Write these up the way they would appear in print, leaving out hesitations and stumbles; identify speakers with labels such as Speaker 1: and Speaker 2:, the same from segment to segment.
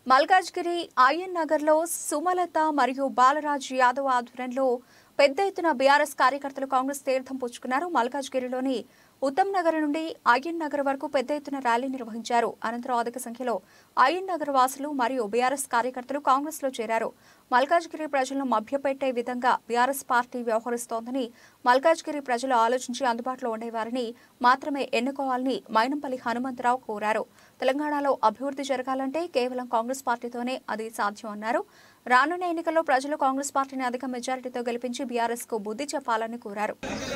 Speaker 1: Malkajgiri IN నగర్లో సుమలత మరియు బాలరాజ్ యాదవ్ ఆధ్వర్యంలో పెద్ద ఎత్తున బీఆర్ఎస్ కార్యకర్తలు కాంగ్రెస్ తీర్థం పుచ్చుకున్నారు. మల్కాజ్గిరిలోని ఉత్తమ్ నగర్ నుండి ఐఎన్ నగర్ వరకు పెద్ద ఎత్తున ర్యాలీ నిర్వహించారు. అనంతరం అధిక సంఖ్యలో ఐఎన్ నగర్ వాసులు మరియు బీఆర్ఎస్ కార్యకర్తలు కాంగ్రెస్ లో చేరారు. మల్కాజ్గిరి ప్రజలను మభ్యపెట్టే విధంగా బీఆర్ఎస్ పార్టీ వ్యవహరిస్తోందని, మల్కాజ్గిరి ప్రజలు ఆలోచించి అందుబాటులో ఉండేవారిని మాత్రమే ఎన్నుకోవాలని మైనంపల్లి హనుమంతరావు కోరారు. తెలంగాణలో అభివృద్ధి జరగాలంటే కేవలం కాంగ్రెస్ పార్టీతోనే అది సాధ్యం అన్నారు. రానున్న ఎన్నికల్లో ప్రజలు కాంగ్రెస్ పార్టీని అధిక మెజారిటీతో గెలిపించి బీఆర్ఎస్ కు బుద్ధి చెప్పాలని కోరారు.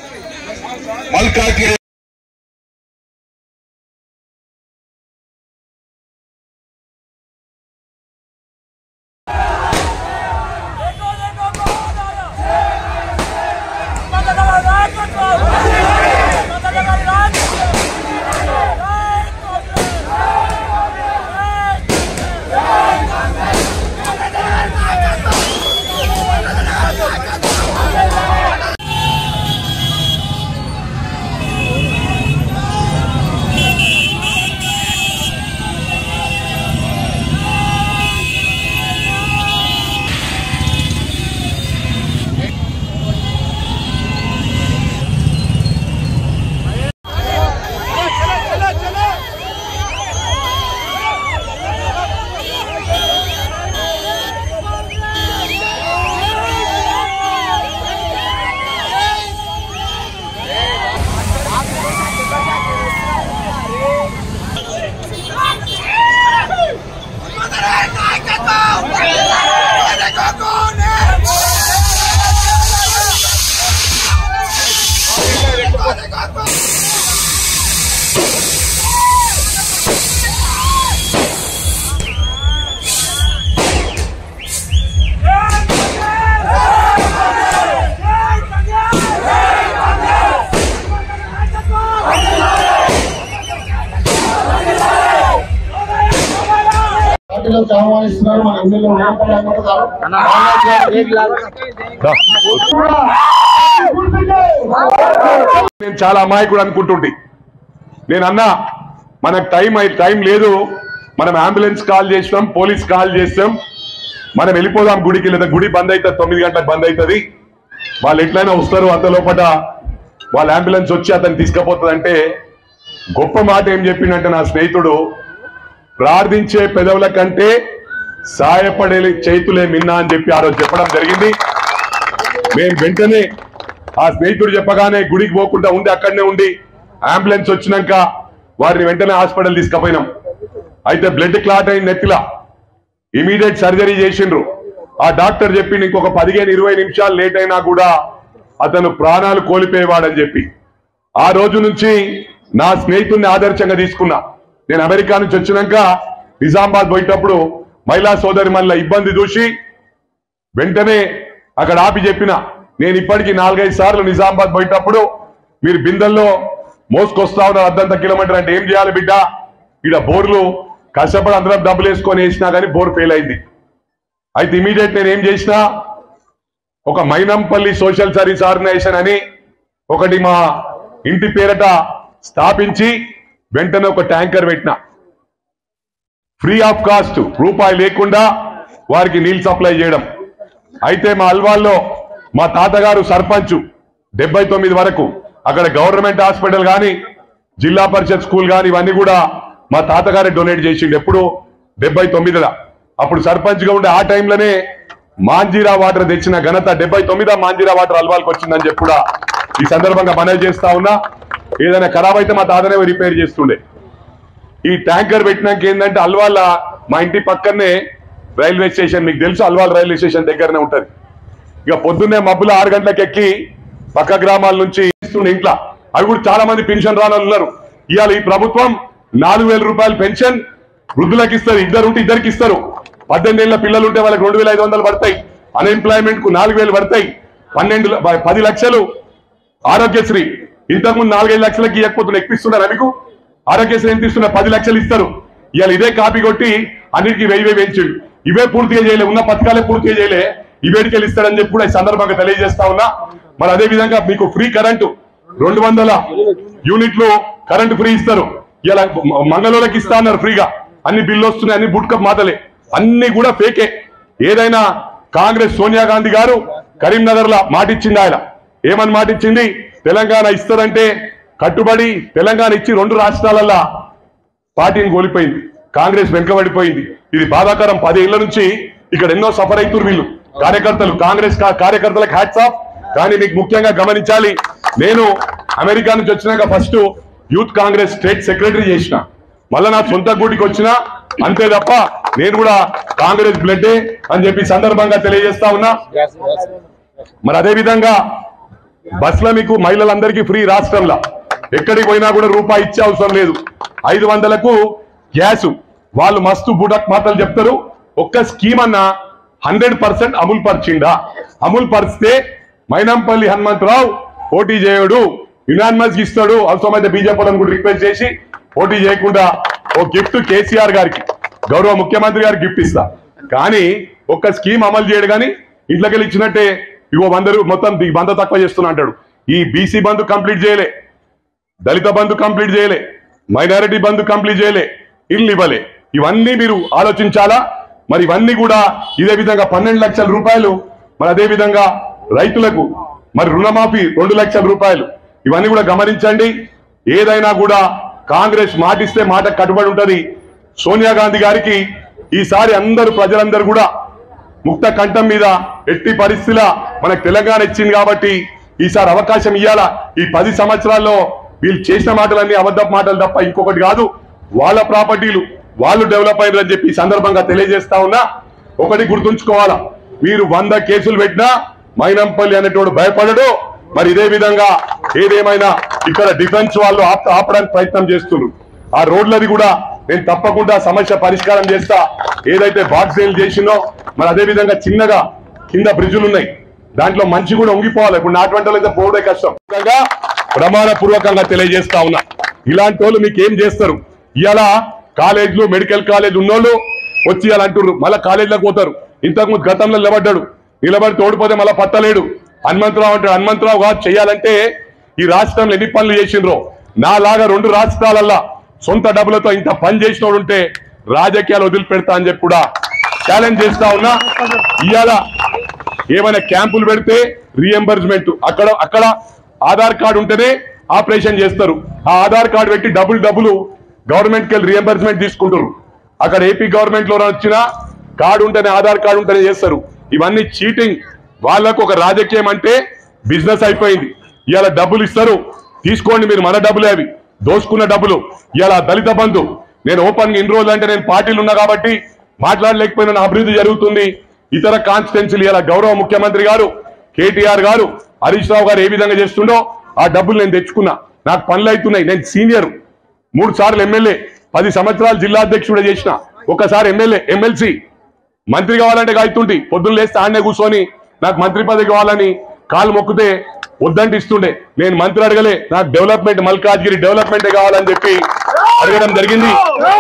Speaker 2: నేను చాలా అమాయకుడు అనుకుంటుంటే నేను అన్నా మనకు టైం లేదు, మనం అంబులెన్స్ కాల్ చేసినాం, పోలీస్ కాల్ చేస్తాం, మనం వెళ్ళిపోదాం గుడికి, లేదా గుడి బంద్ అవుతుంది, 9 గంటలకు బంద్ అవుతుంది, వాళ్ళు ఎట్లయినా వస్తారు, అంత లోపల వాళ్ళ అంబులెన్స్ వచ్చి అతను తీసుకుపోతుంది అంటే గొప్ప మాట ఏం చెప్పిందంటే నా స్నేహితుడు, ప్రార్థించే పెదవుల కంటే సాయపడే చేతులే మిన్నా అని చెప్పి ఆ రోజు చెప్పడం జరిగింది. మేము వెంటనే ఆ స్నేహితుడు చెప్పగానే గుడికి పోకుండా ఉండి అక్కడనే ఉండి అంబులెన్స్ వచ్చినాక వారిని వెంటనే హాస్పిటల్ తీసుకుపోయినాం. అయితే బ్లడ్ క్లాట్ అయిన నెత్తిలా ఇమీడియట్ సర్జరీ చేసిండ్రు. ఆ డాక్టర్ చెప్పింది ఇంకొక 15-20 నిమిషాలు లేట్ అయినా కూడా అతను ప్రాణాలు కోల్పోయేవాడని చెప్పి ఆ రోజు నుంచి నా స్నేహితుడిని ఆదర్శంగా తీసుకున్నా. నేను అమెరికా నుంచి వచ్చినాక నిజామాబాద్ పోయేటప్పుడు మహిళా సోదరి మళ్ళీ ఇబ్బంది చూసి వెంటనే అక్కడ ఆపి చెప్పిన, నేను ఇప్పటికీ 4-5 సార్లు నిజామాబాద్ పోయేటప్పుడు మీరు బిందెల్లో మోసుకొస్తా ఉన్నారు అర్ధంత కిలోమీటర్ అంటే ఏం చేయాలి బిడ్డ, ఇక్కడ బోర్లు కష్టపడి అందరం డబ్బులు వేసుకొని వేసినా కానీ బోర్ ఫెయిల్ అయింది. అయితే ఇమీడియట్ నేను ఏం చేసినా, ఒక మైనంపల్లి సోషల్ సర్వీస్ ఆర్గనైజేషన్ అని ఒకటి మా ఇంటి పేరట స్థాపించి వెంటనే ఒక ట్యాంకర్ పెట్టిన, ఫ్రీ ఆఫ్ కాస్ట్, రూపాయి లేకుండా వారికి నీళ్ళు సప్లై చేయడం. అయితే మా అల్వాల్లో మా తాతగారు సర్పంచ్ 79 వరకు అక్కడ గవర్నమెంట్ హాస్పిటల్ కానీ జిల్లా పరిషత్ స్కూల్ కానీ ఇవన్నీ కూడా మా తాతగారే డొనేట్ చేసిండు. ఎప్పుడు 79లో అప్పుడు సర్పంచ్ గా ఉండే ఆ టైంలోనే మాంజీరా వాటర్ తెచ్చిన ఘనత 79 మాంజీరా వాటర్ అల్వాల్కి వచ్చిందని చెప్పి కూడా ఈ సందర్భంగా మనవి చేస్తా ఉన్నా. ఏదైనా ఖరాబ్ అయితే మా తాతనే రిపేర్ చేస్తుండే. ఈ ట్యాంకర్ పెట్టినాక ఏంటంటే అల్వాల్ మా ఇంటి పక్కనే రైల్వే స్టేషన్, మీకు తెలుసు అల్వాల్ రైల్వే స్టేషన్ దగ్గరనే ఉంటది. ఇక పొద్దున్నే మబ్బులు 6 గంటలకు ఎక్కి పక్క గ్రామాల నుంచి ఇస్తుండే ఇంట్లో, అవి కూడా చాలా మంది పెన్షన్ రాని ఉన్నారు. ఇవాళ ఈ ప్రభుత్వం 4000 రూపాయలు పెన్షన్ వృద్ధులకు ఇస్తారు, ఇద్దరుంటే ఇద్దరికి ఇస్తారు. 18 ఏళ్ల పిల్లలు ఉంటే వాళ్ళకి 2500 పడతాయి, అన్ఎంప్లాయ్మెంట్ కు 4000 పడతాయి, 10 లక్షలు ఆరోగ్యశ్రీ. ఇంతకుముందు 4-5 లక్షలకి ఇవ్వకపోతున్నా ఎక్కిస్తున్నారు. మీకు ఆరోగ్యశ్రీ ఎంత ఇస్తున్నా 10 లక్షలు ఇస్తారు. ఇవాళ ఇదే కాపీ కొట్టి అన్నిటికీ 1000 పెంచిండు. ఇవే పూర్తిగా చేయలే, ఉన్న పథకాలే పూర్తిగా చేయలే, ఇవేడికెళ్ళి ఇస్తారని చెప్పి కూడా ఈ సందర్భంగా తెలియజేస్తా ఉన్నా. మరి అదే విధంగా మీకు ఫ్రీ కరెంటు 200 యూనిట్లు కరెంటు ఫ్రీ ఇస్తారు. ఇలా మంగళూరుకి ఇస్తా అన్నారు ఫ్రీగా, అన్ని బిల్లు వస్తున్నాయి, అన్ని బుట్కప్ మాటలే. అన్ని కూడా ఫేకే. ఏదైనా కాంగ్రెస్ సోనియా గాంధీ గారు కరీంనగర్ లా మాటిచ్చింది. ఆయన ఏమని మాటిచ్చింది? తెలంగాణ ఇస్తారంటే కట్టుబడి తెలంగాణ ఇచ్చి 2 రాష్ట్రాలల్లా పార్టీని కోల్పోయింది. కాంగ్రెస్ వెనుకబడిపోయింది. ఇది బాధాకరం. 10 ఏళ్ల నుంచి ఇక్కడ ఎన్నో సఫర్ అవుతున్నారు వీళ్ళు కార్యకర్తలు. కాంగ్రెస్ కార్యకర్తలకు హ్యాట్స్ ఆఫ్. కానీ మీకు ముఖ్యంగా గమనించాలి, నేను అమెరికా నుంచి వచ్చినాక first youth Congress state secretary చేసిన, మళ్ళా నా సొంత గూటికి వచ్చినా, అంతే తప్ప నేను కూడా కాంగ్రెస్ బ్లడ్డే అని చెప్పి సందర్భంగా తెలియజేస్తా ఉన్నా. మరి అదే విధంగా బస్సులో మీకు మహిళలందరికీ ఫ్రీ. రాష్ట్రంలో ఎక్కడికి పోయినా కూడా రూపాయి ఇచ్చే అవసరం లేదు. 500కు గ్యాసు. వాళ్ళు మస్తు బుడక్ మాటలు చెప్తారు. ఒక్క స్కీమ్ అన్నా 100% అమలు పరిచిండా? అమలు పరిస్తే మైనంపల్లి హనుమంతరావు పోటీ చేయడు, యునానిమస్ ఇస్తాడు. అవసరమైతే బీజేపీ వాళ్ళని కూడా రిక్వెస్ట్ చేసి పోటీ చేయకుండా ఓ గిఫ్ట్ కేసీఆర్ గారికి, గౌరవ ముఖ్యమంత్రి గారికి గిఫ్ట్ ఇస్తా. కానీ ఒక్క స్కీమ్ అమలు చేయడు. కానీ ఇంట్లోకి వెళ్ళి ఇచ్చినట్టే ఇగో 100 మొత్తం 100 తక్కువ చేస్తున్నా అంటాడు. ఈ బీసీ బంధు కంప్లీట్ చేయలే, దళిత బంధు కంప్లీట్ చేయలే, మైనారిటీ బంధు కంప్లీట్ చేయలే, ఇల్లు ఇవ్వలే. ఇవన్నీ మీరు ఆలోచించాలా. మరి ఇవన్నీ కూడా ఇదే విధంగా 12 లక్షల రూపాయలు. మరి అదే విధంగా రైతులకు మరి రుణమాఫీ 2 లక్షల రూపాయలు. ఇవన్నీ కూడా గమనించండి. ఏదైనా కూడా కాంగ్రెస్ మాటిస్తే మాట కట్టుబడి ఉంటది. సోనియా గాంధీ గారికి ఈసారి ప్రజలందరూ కూడా ముక్త కంఠం మీద ఎట్టి పరిస్థితిలో మనకు తెలంగాణ ఇచ్చింది కాబట్టి ఈసారి అవకాశం ఇవ్వాలా. ఈ 10 సంవత్సరాల్లో వీళ్ళు చేసిన మాటలన్నీ అబద్ధపు మాటలు తప్ప ఇంకొకటి కాదు. వాళ్ళ ప్రాపర్టీలు వాళ్ళు డెవలప్ అయ్యారని చెప్పి సందర్భంగా తెలియజేస్తా ఉన్నా. ఒకటి గుర్తుంచుకోవాలా, మీరు 100 కేసులు పెట్టినా మైనంపల్లి అనేటోడు భయపడడు. మరి ఇదే విధంగా ఏదేమైనా ఇక్కడ డిఫెన్స్ వాళ్ళు ఆపడానికి ప్రయత్నం చేస్తున్నారు. ఆ రోడ్లది కూడా నేను తప్పకుండా సమస్య పరిష్కారం చేస్తా. ఏదైతే బాక్సేలు చేసినో మరి అదే విధంగా చిన్నగా కింద బ్రిడ్జులు ఉన్నాయి, దాంట్లో మంచి కూడా ఉంగిపోవాలి. ఇప్పుడు నాటువంటి అయితే పోవడే కష్టం. ప్రమాణ పూర్వకంగా తెలియజేస్తా ఉన్నా, ఇలాంటి వాళ్ళు మీకు ఏం చేస్తారు? ఇవాళ కాలేజీలు మెడికల్ కాలేజ్ ఉన్నోళ్ళు వచ్చి ఇలా అంటున్నారు, మళ్ళీ కాలేజీలోకి పోతారు. ఇంతకుముందు గతంలో నిలబడి తోడిపోతే మళ్ళీ పత్తలేడు. హనుమంతరావు అంటాడు. హనుమంతరావు కాదు, చెయ్యాలంటే ఈ రాష్ట్రంలో ఎన్ని పనులు చేసిండ్రో. నాలాగా 2 రాష్ట్రాలల్లా సొంత డబ్బులతో ఇంత పని చేసినోడు ఉంటే రాజకీయాలు వదిలిపెడతా అని చెప్పి కూడా ఛాలెంజ్ చేస్తా ఉన్నా. ఇవాళ ఏమైనా క్యాంపులు పెడితే రీఎంబర్స్మెంట్ అక్కడ ఆధార్ కార్డు ఉంటేనే ఆపరేషన్ చేస్తారు. ఆ ఆధార్ కార్డు పెట్టి డబ్బులు గవర్నమెంట్కి వెళ్ళి రీఎంబర్స్మెంట్ తీసుకుంటారు. అక్కడ ఏపీ గవర్నమెంట్ లో వచ్చిన కార్డు ఉంటేనే ఆధార్ కార్డు ఉంటేనే చేస్తారు. ఇవన్నీ చీటింగ్. వాళ్ళకు ఒక రాజకీయం అంటే బిజినెస్ అయిపోయింది. ఇవాళ డబ్బులు ఇస్తారు, తీసుకోండి మీరు, మన డబ్బులే అవి, దోసుకున్న డబ్బులు. ఇవాళ దళిత బంధు నేను ఓపెన్ గా ఇన్ని రోజులు అంటే నేను పార్టీలు ఉన్నా కాబట్టి మాట్లాడలేకపోయినా అభివృద్ధి జరుగుతుంది. ఇతర కాన్స్టిట్యున్సీలు ఇలా గౌరవ ముఖ్యమంత్రి గారు కేటీఆర్ గారు హరీష్ రావు గారు ఏ విధంగా చేస్తుండో ఆ డబ్బులు నేను తెచ్చుకున్నా. నాకు పనులు అవుతున్నాయి. నేను సీనియర్, 3 సార్లు ఎమ్మెల్యే, 10 సంవత్సరాలు జిల్లా అధ్యక్షుడు చేసిన, ఒకసారి ఎమ్మెల్సీ. మంత్రి కావాలంటే కాగుతుంటే పొద్దున్న లేస్తే ఆడనే కూర్చొని నాకు మంత్రి పదవి కావాలని కాలు మొక్కితే వద్దంటే ఇస్తుండే. నేను మంత్రి అడగలే, నాకు డెవలప్మెంట్, మల్కాజ్గిరి డెవలప్మెంటే కావాలని చెప్పి అడగడం జరిగింది.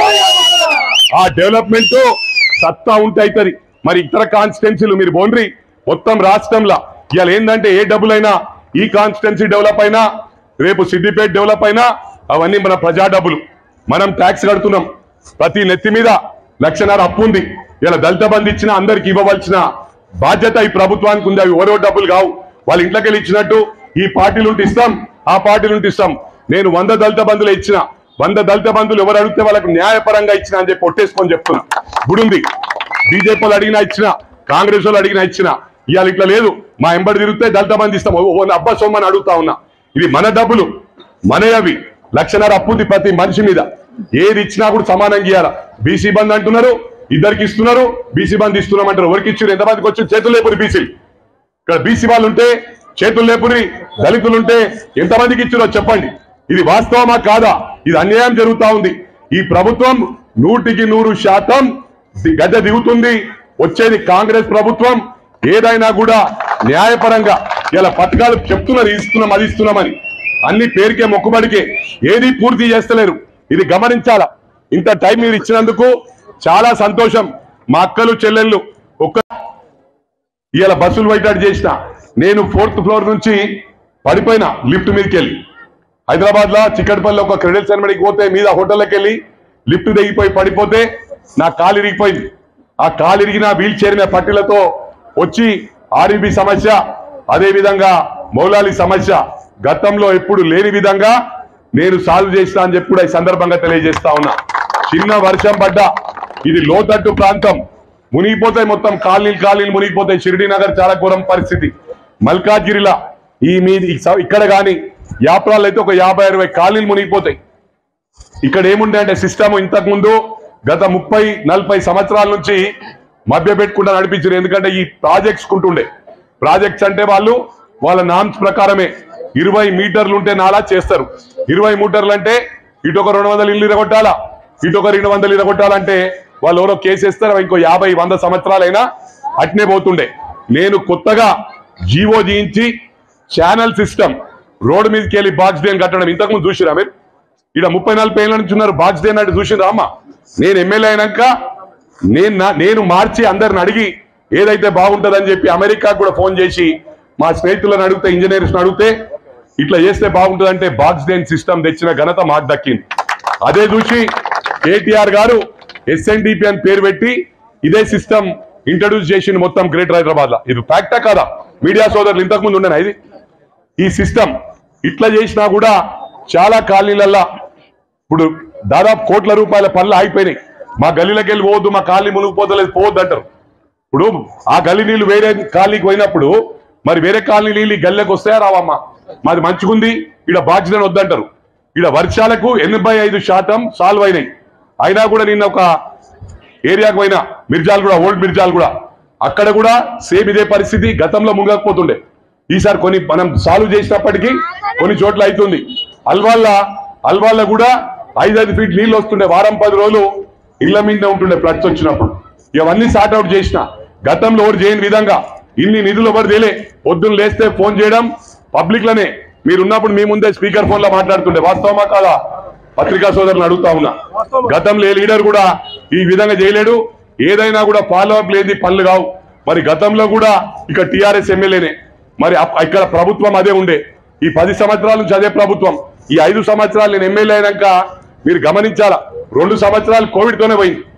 Speaker 2: ఆ డెవలప్మెంట్ సత్తా ఉంటే అవుతుంది. మరి ఇతర కాన్స్టిట్యున్సీలు మీరు బోండ్రి మొత్తం రాష్ట్రంలో ఇవాళ ఏంటంటే ఏ డబ్బులైనా ఈ కాన్స్టిట్యున్సీ డెవలప్ అయినా, రేపు సిద్దిపేట డెవలప్ అయినా అవన్నీ మన ప్రజా డబ్బులు. మనం ట్యాక్స్ కడుతున్నాం. ప్రతి నెత్తి మీద 1.5 లక్ష అప్పు ఉంది. ఇలా దళిత బంధు ఇచ్చినా అందరికి ఇవ్వవలసిన బాధ్యత ఈ ప్రభుత్వానికి ఉంది. అవి ఎవరో డబ్బులు కావు. వాళ్ళ ఇంట్లోకి వెళ్ళి ఇచ్చినట్టు ఈ పార్టీలు ఉంటే ఇస్తాం, ఆ పార్టీలు ఉంటే ఇస్తాం. నేను 100 దళిత బంధులు ఇచ్చిన, 100 దళిత బంధులు ఎవరు అడిగితే వాళ్ళకు న్యాయపరంగా ఇచ్చిన అని చెప్పి ఒట్టేసుకొని చెప్తున్నా. గుడుంది. బీజేపీ వాళ్ళు అడిగినా ఇచ్చిన, కాంగ్రెస్ వాళ్ళు అడిగినా ఇచ్చిన. ఇవాళ ఇట్లా లేదు. మా ఎంబడి తిరిగితే దళిత బంధు ఇస్తాం, అబ్బా సొమ్మని అడుగుతా ఉన్నా. ఇది మన డబ్బులు, మనే అవి. 1.5 లక్ష అప్పు ఉంది ప్రతి మనిషి మీద. ఏది ఇచ్చినా కూడా సమానంగా ఇవ్వాలా. బీసీ బంధు అంటున్నారు, ఇద్దరికి ఇస్తున్నారు. బీసీ బంధు ఇస్తున్నాం అంటారు. ఎవరికి ఇచ్చారు? ఎంతమందికి వచ్చి చేతులు లేపురి బీసీలు? ఇక్కడ బీసీ వాళ్ళు ఉంటే చేతులు లేపురి, దళితులుంటే ఎంతమందికి ఇచ్చారో చెప్పండి. ఇది వాస్తవమా కాదా? ఇది అన్యాయం జరుగుతా ఉంది. ఈ ప్రభుత్వం 100% గద్దె దిగుతుంది. వచ్చేది కాంగ్రెస్ ప్రభుత్వం. ఏదైనా కూడా న్యాయపరంగా ఇలా పథకాలు చెప్తున్నారు, ఇస్తున్నాం, అది ఇస్తున్నామని. అన్ని పేరుకే మొక్కుబడికే, ఏది పూర్తి చేస్తలేరు. ఇది గమనించాలా. ఇంత టైం మీరు ఇచ్చినందుకు చాలా సంతోషం. మా అక్కలు చెల్లెళ్ళు ఇలా బస్సులు బయట చేసిన, నేను 4th ఫ్లోర్ నుంచి పడిపోయినా లిఫ్ట్ మీదకి వెళ్ళి. హైదరాబాద్ లో చిక్కడపల్లి ఒక క్రెడిట్ సెరమనీకి పోతే మీద హోటల్లోకి వెళ్ళి లిఫ్ట్ దిగిపోయి పడిపోతే నా కాలు ఇరిగిపోయింది. ఆ కాలిరిగిన వీల్ చైర్ మీద పట్టీలతో వచ్చి ఆర్ఈబీ సమస్య, అదే విధంగా మౌలాలి సమస్య గతంలో ఎప్పుడు లేని విధంగా నేను సాల్వ్ చేస్తా అని చెప్పి కూడా ఈ సందర్భంగా తెలియజేస్తా ఉన్నా. చిన్న వర్షం పడ్డా ఇది లోతట్టు ప్రాంతం, మునిగిపోతాయి, మొత్తం కాలనీలు మునిగిపోతాయి. షిరిడి నగర్ చాలా ఘోరం పరిస్థితి. మల్కాజ్గిరిలా ఈ మీది ఇక్కడ కానీ యాప్రాలు అయితే ఒక 50-60 కాలనీలు మునిగిపోతాయి. ఇక్కడ ఏముండే అంటే సిస్టమ్ ఇంతకు ముందు గత 30-40 సంవత్సరాల నుంచి మభ్య పెట్టుకుంటా నడిపించారు. ఎందుకంటే ఈ ప్రాజెక్ట్స్ కుంటుండే, ప్రాజెక్ట్స్ అంటే వాళ్ళ నామ్స్ ప్రకారమే 20 మీటర్లు ఉంటే నాలా చేస్తారు. 20 మీటర్లు అంటే ఇటు ఒక 200 ఇల్లు ఇరగొట్టాలా, ఇటు ఒక 200 ఇరగొట్టాలంటే వాళ్ళు ఎవరో కేసు వేస్తారు. ఇంకో 50-100 సంవత్సరాలైనా అట్నే పోతుండే. నేను కొత్తగా జీవో జీయించి ఛానల్ సిస్టమ్ రోడ్డు మీదకి వెళ్ళి బాక్స్ డ్రైన్ కట్టడం ఇంతకుముందు చూసిరా మీరు? ఇక్కడ 30-40 ఏళ్ళ నుంచి ఉన్నారు బాక్స్ డ్రైన్ అంటే చూసిరా అమ్మ? నేను ఎమ్మెల్యే అయినాక నేను మార్చి అందరిని అడిగి ఏదైతే బాగుంటుందని చెప్పి అమెరికాకు కూడా ఫోన్ చేసి మా స్నేహితులను అడిగితే, ఇంజనీర్స్ అడిగితే ఇట్లా చేస్తే బాగుంటుందంటే బాక్స్ డ్రైన్ సిస్టమ్ తెచ్చిన ఘనత మాకు దక్కింది. అదే చూసి కేటీఆర్ గారు SNDP అని పేరు పెట్టి ఇదే సిస్టమ్ ఇంట్రడ్యూస్ చేసింది మొత్తం గ్రేటర్ హైదరాబాద్ లో. ఇది ఫ్యాక్టా కాదా? మీడియా సోదరులు ఇంతకు ముందు ఉండేనా ఇది? ఈ సిస్టమ్ ఇట్లా చేసినా కూడా చాలా కాలనీలల్లా ఇప్పుడు దాదాపు కోట్ల రూపాయల పనులు ఆగిపోయినాయి. మా గల్లీలోకి వెళ్ళి పోవద్దు, మా కాలనీ మునిగిపోతలేదు, పోవద్దు అంటారు. ఇప్పుడు ఆ గల్లీ నీళ్లు వేరే కాలనీకి పోయినప్పుడు మరి వేరే కాలనీ నీళ్ళు ఈ గల్లీకి వస్తాయా రావమ్మా? మాది మంచిగుంది ఇక్కడ బాక్స్ డ్రైన్ వద్దంటారు. ఇక్కడ వర్షాలకు 85% సాల్వ్ అయినాయి. అయినా కూడా నిన్న ఒక ఏరియాకు పోయినా మిర్జాల్ కూడా, ఓల్డ్ మిర్జాల్ కూడా, అక్కడ కూడా సేమ్ ఇదే పరిస్థితి. గతంలో మునగకపోతుండే, ఈసారి కొన్ని మనం సాల్వ్ చేసినప్పటికీ కొన్ని చోట్ల అవుతుంది. అల్వాళ్ళ కూడా 5-5 ఫీట్ నీళ్ళు వస్తుండే, వారం 10 రోజులు ఇళ్ల మీద ఉంటుండే ఫ్లడ్స్ వచ్చినప్పుడు. ఇవన్నీ సార్ట్అవుట్ చేసిన గతంలో ఎవరు చేయని విధంగా ఇన్ని నిధులు ఎవరు తేలే. పొద్దున్న లేస్తే ఫోన్ చేయడం పబ్లిక్ లోనే, మీరున్నప్పుడు మీ ముందే స్పీకర్ ఫోన్ లో మాట్లాడుతుండే. వాస్తవమా కాదా? పత్రికా సోదరులను అడుగుతా ఉన్నా. గతంలో ఏ లీడర్ కూడా ఈ విధంగా చేయలేడు. ఏదైనా కూడా ఫాలో అప్ లేని పనులు కావు. మరి గతంలో కూడా ఇక TRS ఎమ్మెల్యేనే, మరి ఇక్కడ ప్రభుత్వం అదే ఉండే. ఈ 10 సంవత్సరాల నుంచి అదే ప్రభుత్వం. ఈ 5 సంవత్సరాలు నేను ఎమ్మెల్యే అయినాక మీరు గమనించాలా, 2 సంవత్సరాలు కోవిడ్ తోనే పోయింది.